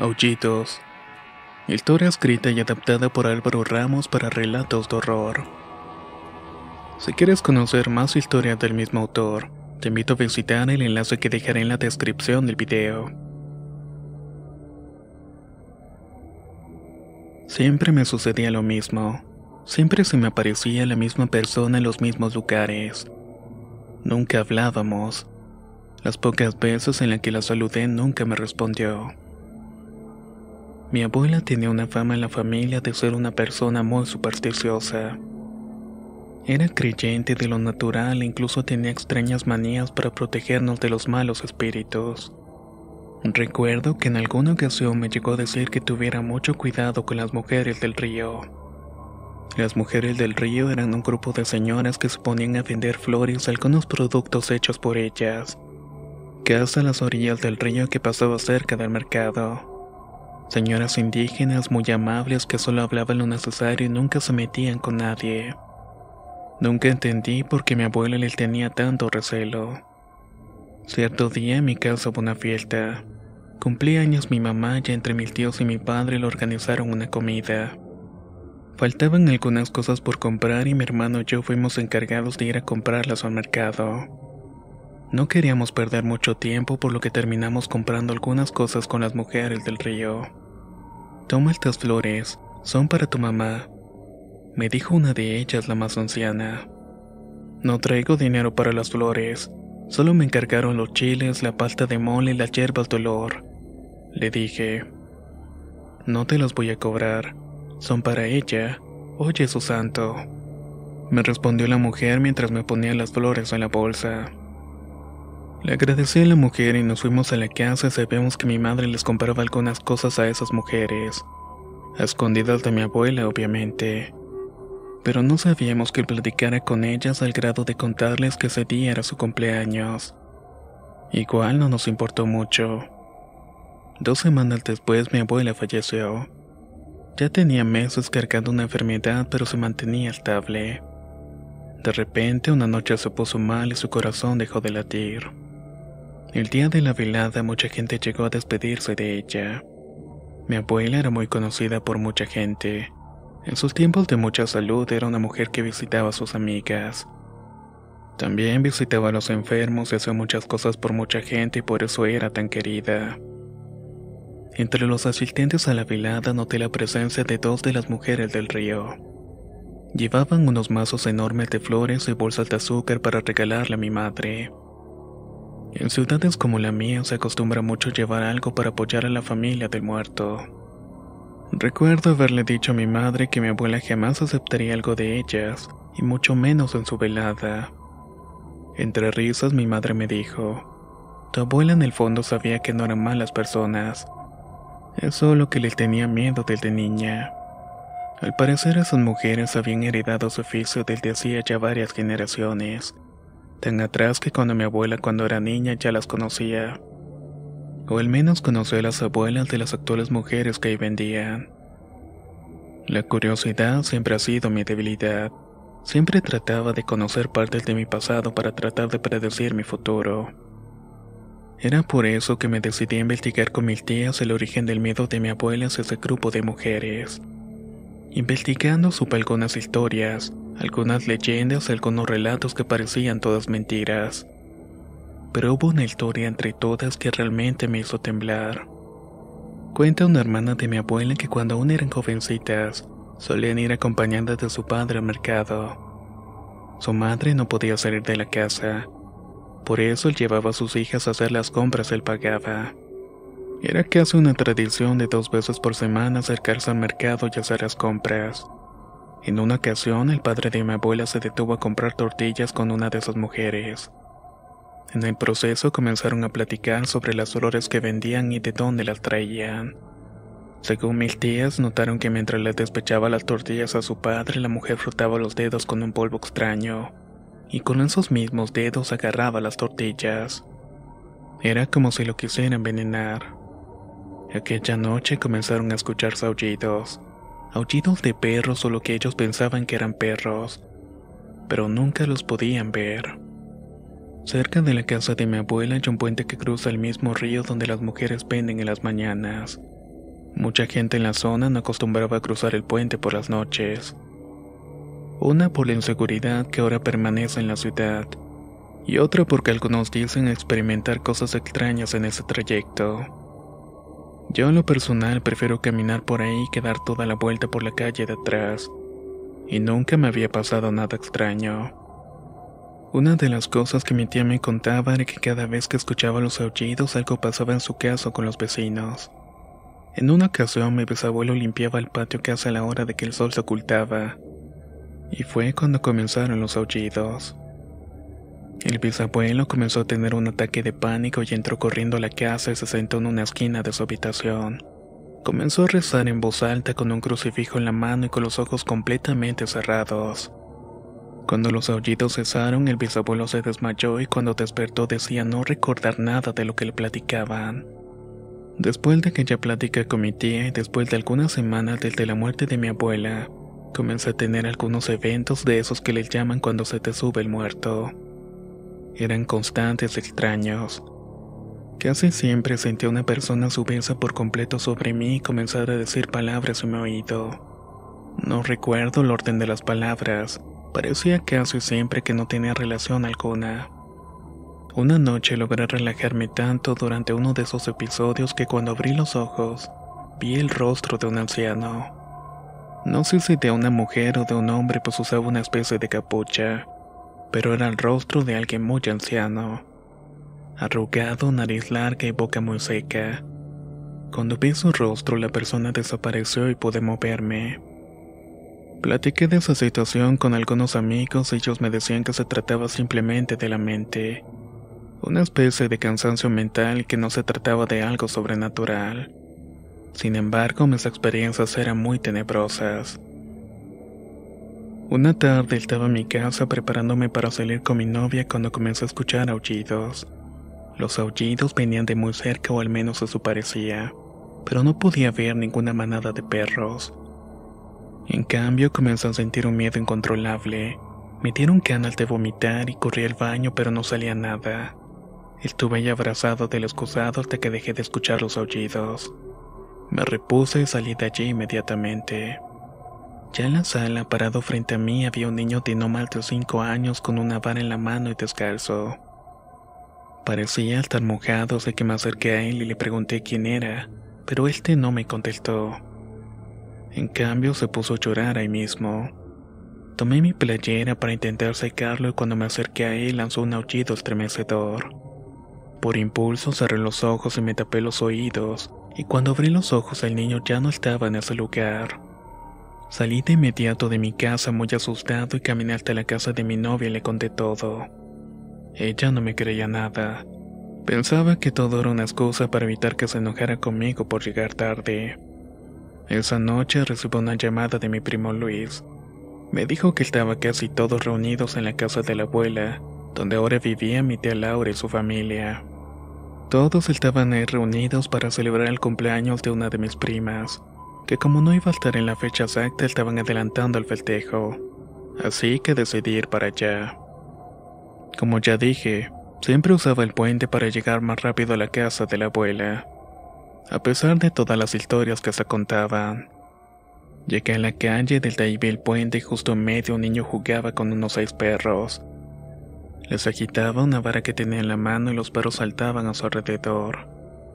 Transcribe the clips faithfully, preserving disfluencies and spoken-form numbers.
Aullidos. Historia escrita y adaptada por Álvaro Ramos para relatos de horror. Si quieres conocer más historias del mismo autor, te invito a visitar el enlace que dejaré en la descripción del video. Siempre me sucedía lo mismo. Siempre se me aparecía la misma persona en los mismos lugares. Nunca hablábamos. Las pocas veces en las que la saludé nunca me respondió. Mi abuela tenía una fama en la familia de ser una persona muy supersticiosa. Era creyente de lo natural e incluso tenía extrañas manías para protegernos de los malos espíritus. Recuerdo que en alguna ocasión me llegó a decir que tuviera mucho cuidado con las mujeres del río. Las mujeres del río eran un grupo de señoras que se ponían a vender flores y algunos productos hechos por ellas, casi a las orillas del río que pasaba cerca del mercado. Señoras indígenas muy amables que solo hablaban lo necesario y nunca se metían con nadie. Nunca entendí por qué mi abuela les tenía tanto recelo. Cierto día en mi casa hubo una fiesta. Cumplía años mi mamá y entre mis tíos y mi padre le organizaron una comida. Faltaban algunas cosas por comprar y mi hermano y yo fuimos encargados de ir a comprarlas al mercado. No queríamos perder mucho tiempo, por lo que terminamos comprando algunas cosas con las mujeres del río. Toma estas flores, son para tu mamá, me dijo una de ellas, la más anciana. No traigo dinero para las flores, solo me encargaron los chiles, la pasta de mole y las hierbas de olor. Le dije, no te las voy a cobrar, son para ella, oye su santo. Me respondió la mujer mientras me ponía las flores en la bolsa. Le agradecí a la mujer y nos fuimos a la casa y sabemos que mi madre les compraba algunas cosas a esas mujeres, a escondidas de mi abuela obviamente, pero no sabíamos que platicara con ellas al grado de contarles que ese día era su cumpleaños. Igual no nos importó mucho. Dos semanas después mi abuela falleció. Ya tenía meses cargando una enfermedad, pero se mantenía estable. De repente una noche se puso mal y su corazón dejó de latir. El día de la velada mucha gente llegó a despedirse de ella. Mi abuela era muy conocida por mucha gente. En sus tiempos de mucha salud era una mujer que visitaba a sus amigas. También visitaba a los enfermos y hacía muchas cosas por mucha gente y por eso era tan querida. Entre los asistentes a la velada noté la presencia de dos de las mujeres del río. Llevaban unos mazos enormes de flores y bolsas de azúcar para regalarle a mi madre. En ciudades como la mía se acostumbra mucho llevar algo para apoyar a la familia del muerto. Recuerdo haberle dicho a mi madre que mi abuela jamás aceptaría algo de ellas, y mucho menos en su velada. Entre risas mi madre me dijo, tu abuela en el fondo sabía que no eran malas personas, es solo que les tenía miedo desde niña. Al parecer esas mujeres habían heredado su oficio desde hacía ya varias generaciones, tan atrás que cuando mi abuela cuando era niña ya las conocía, o al menos conoció a las abuelas de las actuales mujeres que ahí vendían. La curiosidad siempre ha sido mi debilidad, siempre trataba de conocer partes de mi pasado para tratar de predecir mi futuro. Era por eso que me decidí a investigar con mis tías el origen del miedo de mi abuela hacia ese grupo de mujeres. Investigando supe algunas historias, algunas leyendas, algunos relatos que parecían todas mentiras. Pero hubo una historia entre todas que realmente me hizo temblar. Cuenta una hermana de mi abuela que cuando aún eran jovencitas, solían ir acompañadas de su padre al mercado. Su madre no podía salir de la casa, por eso él llevaba a sus hijas a hacer las compras y él pagaba. Era casi una tradición de dos veces por semana acercarse al mercado y hacer las compras. En una ocasión, el padre de mi abuela se detuvo a comprar tortillas con una de esas mujeres. En el proceso comenzaron a platicar sobre las flores que vendían y de dónde las traían. Según mis tías, notaron que mientras les despechaba las tortillas a su padre, la mujer frotaba los dedos con un polvo extraño, y con esos mismos dedos agarraba las tortillas. Era como si lo quisiera envenenar. Aquella noche comenzaron a escucharse aullidos, aullidos de perros o lo que ellos pensaban que eran perros, pero nunca los podían ver. Cerca de la casa de mi abuela hay un puente que cruza el mismo río donde las mujeres venden en las mañanas. Mucha gente en la zona no acostumbraba a cruzar el puente por las noches. Una por la inseguridad que ahora permanece en la ciudad, y otra porque algunos dicen experimentar cosas extrañas en ese trayecto. Yo en lo personal prefiero caminar por ahí que dar toda la vuelta por la calle de atrás, y nunca me había pasado nada extraño. Una de las cosas que mi tía me contaba era que cada vez que escuchaba los aullidos algo pasaba en su casa con los vecinos. En una ocasión mi bisabuelo limpiaba el patio casi a la hora de que el sol se ocultaba, y fue cuando comenzaron los aullidos. El bisabuelo comenzó a tener un ataque de pánico y entró corriendo a la casa y se sentó en una esquina de su habitación. Comenzó a rezar en voz alta con un crucifijo en la mano y con los ojos completamente cerrados. Cuando los aullidos cesaron, el bisabuelo se desmayó y cuando despertó decía no recordar nada de lo que le platicaban. Después de aquella plática con mi tía y después de algunas semanas desde la muerte de mi abuela, comencé a tener algunos eventos de esos que les llaman cuando se te sube el muerto. Eran constantes, extraños. Casi siempre sentía una persona subirse por completo sobre mí y comenzar a decir palabras en mi oído. No recuerdo el orden de las palabras, parecía casi siempre que no tenía relación alguna. Una noche logré relajarme tanto durante uno de esos episodios que cuando abrí los ojos, vi el rostro de un anciano. No sé si de una mujer o de un hombre, pues usaba una especie de capucha, pero era el rostro de alguien muy anciano. Arrugado, nariz larga y boca muy seca. Cuando vi su rostro, la persona desapareció y pude moverme. Platiqué de esa situación con algunos amigos y ellos me decían que se trataba simplemente de la mente. Una especie de cansancio mental y que no se trataba de algo sobrenatural. Sin embargo, mis experiencias eran muy tenebrosas. Una tarde estaba en mi casa preparándome para salir con mi novia cuando comencé a escuchar aullidos. Los aullidos venían de muy cerca o al menos eso parecía, pero no podía ver ninguna manada de perros. En cambio, comencé a sentir un miedo incontrolable. Me dieron ganas de vomitar y corrí al baño, pero no salía nada. Estuve ahí abrazado del excusado hasta que dejé de escuchar los aullidos. Me repuse y salí de allí inmediatamente. Ya en la sala, parado frente a mí, había un niño de no más de cinco años con una vara en la mano y descalzo. Parecía estar mojado, así que me acerqué a él y le pregunté quién era, pero este no me contestó. En cambio, se puso a llorar ahí mismo. Tomé mi playera para intentar secarlo y cuando me acerqué a él lanzó un aullido estremecedor. Por impulso cerré los ojos y me tapé los oídos, y cuando abrí los ojos el niño ya no estaba en ese lugar. Salí de inmediato de mi casa muy asustado y caminé hasta la casa de mi novia y le conté todo. Ella no me creía nada. Pensaba que todo era una excusa para evitar que se enojara conmigo por llegar tarde. Esa noche recibí una llamada de mi primo Luis. Me dijo que estaba casi todos reunidos en la casa de la abuela, donde ahora vivía mi tía Laura y su familia. Todos estaban ahí reunidos para celebrar el cumpleaños de una de mis primas, que como no iba a estar en la fecha exacta estaban adelantando el festejo, así que decidí ir para allá. Como ya dije, siempre usaba el puente para llegar más rápido a la casa de la abuela, a pesar de todas las historias que se contaban. Llegué a la calle, desde ahí vi el puente y justo en medio un niño jugaba con unos seis perros. Les agitaba una vara que tenía en la mano y los perros saltaban a su alrededor.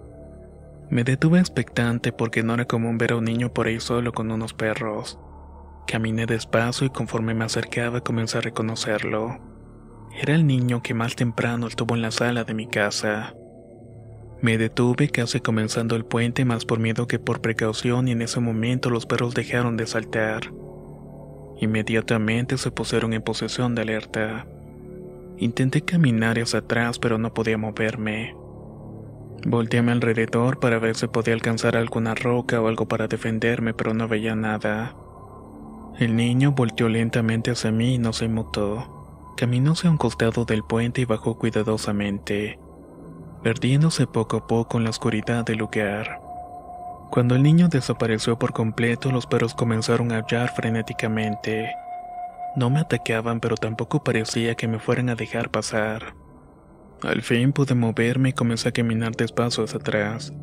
Me detuve expectante porque no era común ver a un niño por ahí solo con unos perros. Caminé despacio y conforme me acercaba comencé a reconocerlo. Era el niño que más temprano estuvo en la sala de mi casa. Me detuve casi comenzando el puente más por miedo que por precaución y en ese momento los perros dejaron de saltar. Inmediatamente se pusieron en posesión de alerta. Intenté caminar hacia atrás pero no podía moverme. Volteé a mi alrededor para ver si podía alcanzar alguna roca o algo para defenderme, pero no veía nada. El niño volteó lentamente hacia mí y no se inmutó. Caminó hacia un costado del puente y bajó cuidadosamente, perdiéndose poco a poco en la oscuridad del lugar. Cuando el niño desapareció por completo, los perros comenzaron a aullar frenéticamente. No me atacaban, pero tampoco parecía que me fueran a dejar pasar. Al fin pude moverme y comencé a caminar despacio hacia atrás.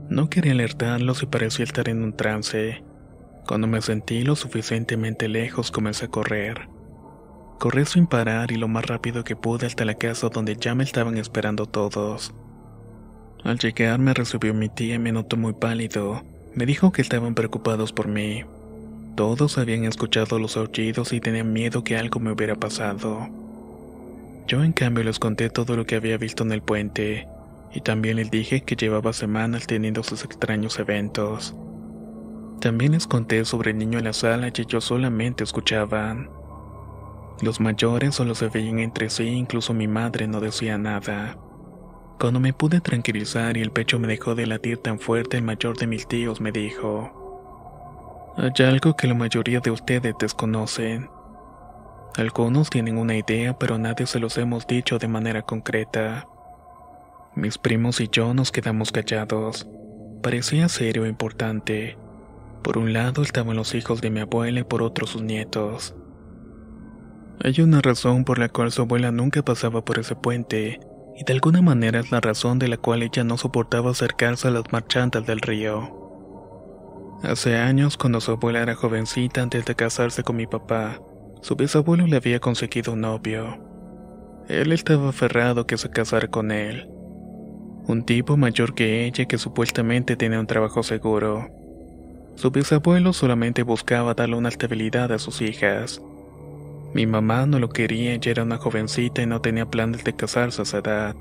No quería alertarlos y parecía estar en un trance. Cuando me sentí lo suficientemente lejos, comencé a correr. Corrí sin parar y lo más rápido que pude hasta la casa donde ya me estaban esperando todos. Al llegar me recibió mi tía y me notó muy pálido. Me dijo que estaban preocupados por mí. Todos habían escuchado los aullidos y tenían miedo que algo me hubiera pasado. Yo en cambio les conté todo lo que había visto en el puente, y también les dije que llevaba semanas teniendo sus extraños eventos. También les conté sobre el niño en la sala y ellos solamente escuchaban. Los mayores solo se veían entre sí, incluso mi madre no decía nada. Cuando me pude tranquilizar y el pecho me dejó de latir tan fuerte, el mayor de mis tíos me dijo: hay algo que la mayoría de ustedes desconocen. Algunos tienen una idea, pero nadie se los hemos dicho de manera concreta. Mis primos y yo nos quedamos callados. Parecía serio e importante. Por un lado estaban los hijos de mi abuela y por otro sus nietos. Hay una razón por la cual su abuela nunca pasaba por ese puente, y de alguna manera es la razón de la cual ella no soportaba acercarse a las marchantas del río. Hace años, cuando su abuela era jovencita antes de casarse con mi papá, su bisabuelo le había conseguido un novio. Él estaba aferrado que se casara con él. Un tipo mayor que ella que supuestamente tenía un trabajo seguro. Su bisabuelo solamente buscaba darle una estabilidad a sus hijas. Mi mamá no lo quería, ella era una jovencita y no tenía planes de casarse a esa edad.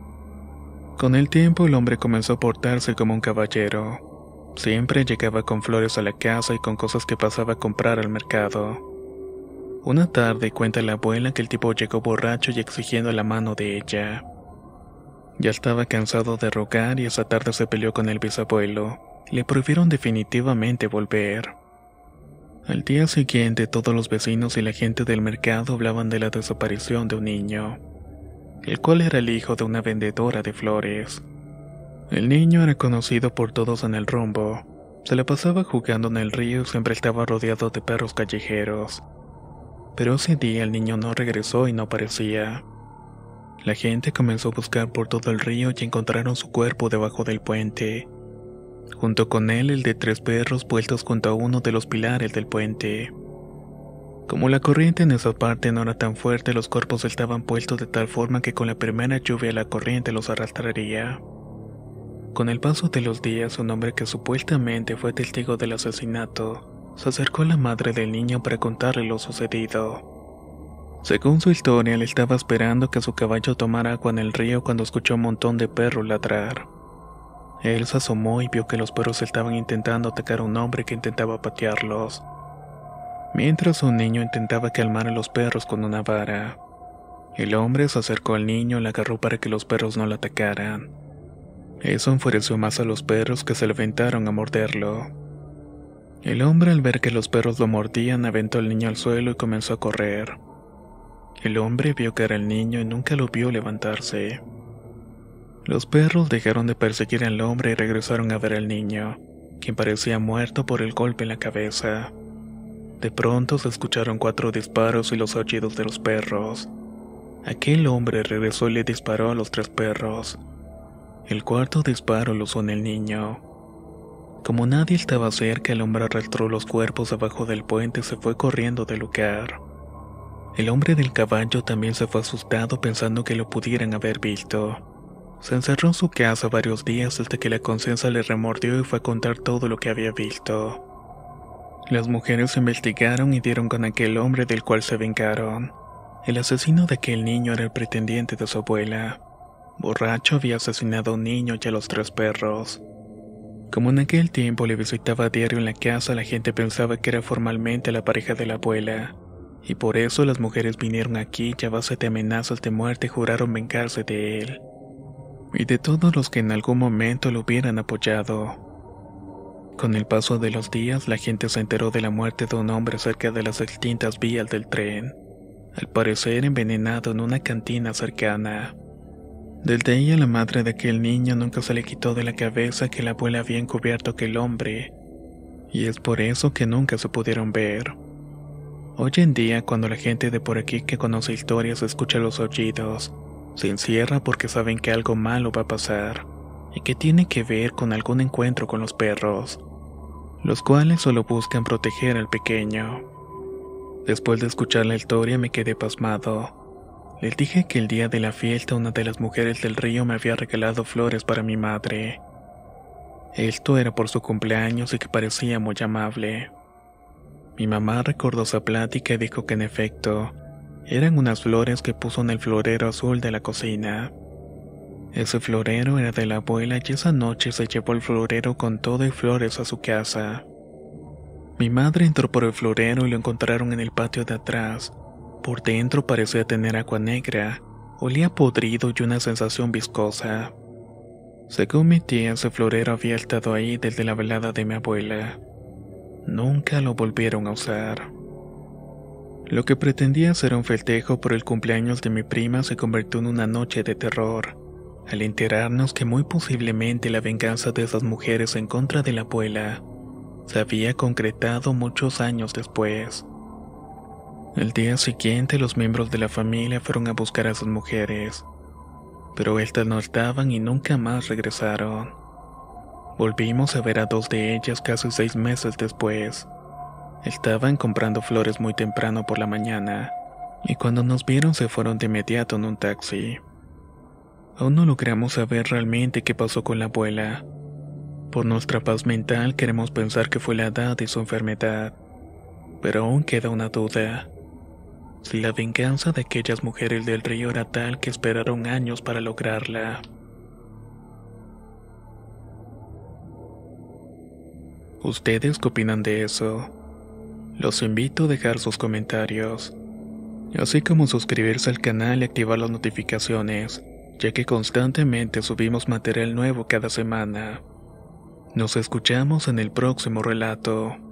Con el tiempo el hombre comenzó a portarse como un caballero. Siempre llegaba con flores a la casa y con cosas que pasaba a comprar al mercado. Una tarde cuenta la abuela que el tipo llegó borracho y exigiendo la mano de ella. Ya estaba cansado de rogar y esa tarde se peleó con el bisabuelo. Le prohibieron definitivamente volver. Al día siguiente todos los vecinos y la gente del mercado hablaban de la desaparición de un niño, el cual era el hijo de una vendedora de flores. El niño era conocido por todos en el rumbo. Se la pasaba jugando en el río y siempre estaba rodeado de perros callejeros. Pero ese día el niño no regresó y no aparecía. La gente comenzó a buscar por todo el río y encontraron su cuerpo debajo del puente. Junto con él el de tres perros puestos junto a uno de los pilares del puente. Como la corriente en esa parte no era tan fuerte, los cuerpos estaban puestos de tal forma que con la primera lluvia la corriente los arrastraría. Con el paso de los días, un hombre que supuestamente fue testigo del asesinato se acercó a la madre del niño para contarle lo sucedido. Según su historia, él estaba esperando que su caballo tomara agua en el río cuando escuchó un montón de perros ladrar. Él se asomó y vio que los perros estaban intentando atacar a un hombre que intentaba patearlos, mientras un niño intentaba calmar a los perros con una vara. El hombre se acercó al niño y le agarró para que los perros no lo atacaran. Eso enfureció más a los perros, que se levantaron a morderlo. El hombre, al ver que los perros lo mordían, aventó al niño al suelo y comenzó a correr. El hombre vio que era el niño y nunca lo vio levantarse. Los perros dejaron de perseguir al hombre y regresaron a ver al niño, quien parecía muerto por el golpe en la cabeza. De pronto se escucharon cuatro disparos y los aullidos de los perros. Aquel hombre regresó y le disparó a los tres perros. El cuarto disparo lo usó en el niño. Como nadie estaba cerca, el hombre arrastró los cuerpos abajo del puente y se fue corriendo del lugar. El hombre del caballo también se fue asustado pensando que lo pudieran haber visto. Se encerró en su casa varios días hasta que la conciencia le remordió y fue a contar todo lo que había visto. Las mujeres investigaron y dieron con aquel hombre del cual se vengaron. El asesino de aquel niño era el pretendiente de su abuela. Borracho había asesinado a un niño y a los tres perros. Como en aquel tiempo le visitaba a diario en la casa, la gente pensaba que era formalmente la pareja de la abuela, y por eso las mujeres vinieron aquí y a base de amenazas de muerte juraron vengarse de él, y de todos los que en algún momento lo hubieran apoyado. Con el paso de los días, la gente se enteró de la muerte de un hombre cerca de las extintas vías del tren, al parecer envenenado en una cantina cercana. Desde ahí a la madre de aquel niño nunca se le quitó de la cabeza que la abuela había encubierto a aquel hombre, y es por eso que nunca se pudieron ver. Hoy en día, cuando la gente de por aquí que conoce historias escucha los aullidos, se encierra porque saben que algo malo va a pasar, y que tiene que ver con algún encuentro con los perros, los cuales solo buscan proteger al pequeño. Después de escuchar la historia me quedé pasmado. Les dije que el día de la fiesta una de las mujeres del río me había regalado flores para mi madre. Esto era por su cumpleaños y que parecía muy amable. Mi mamá recordó esa plática y dijo que en efecto, eran unas flores que puso en el florero azul de la cocina. Ese florero era de la abuela y esa noche se llevó el florero con todo y flores a su casa. Mi madre entró por el florero y lo encontraron en el patio de atrás. Por dentro parecía tener agua negra, olía podrido y una sensación viscosa. Según mi tía, ese florero había estado ahí desde la velada de mi abuela. Nunca lo volvieron a usar. Lo que pretendía ser un festejo por el cumpleaños de mi prima se convirtió en una noche de terror, al enterarnos que muy posiblemente la venganza de esas mujeres en contra de la abuela se había concretado muchos años después. El día siguiente los miembros de la familia fueron a buscar a esas mujeres, pero estas no estaban y nunca más regresaron. Volvimos a ver a dos de ellas casi seis meses después. Estaban comprando flores muy temprano por la mañana, y cuando nos vieron se fueron de inmediato en un taxi. Aún no logramos saber realmente qué pasó con la abuela. Por nuestra paz mental queremos pensar que fue la edad y su enfermedad, pero aún queda una duda. Si la venganza de aquellas mujeres del río era tal que esperaron años para lograrla. ¿Ustedes qué opinan de eso? Los invito a dejar sus comentarios, así como suscribirse al canal y activar las notificaciones, ya que constantemente subimos material nuevo cada semana. Nos escuchamos en el próximo relato.